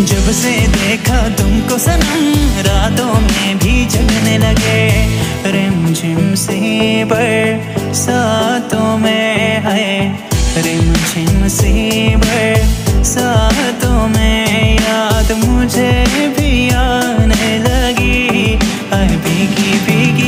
जब से देखा तुमको सनम, रातों में भी जगने लगे। रिमझिम से बरसातों में है, रिमझिम से बरसातों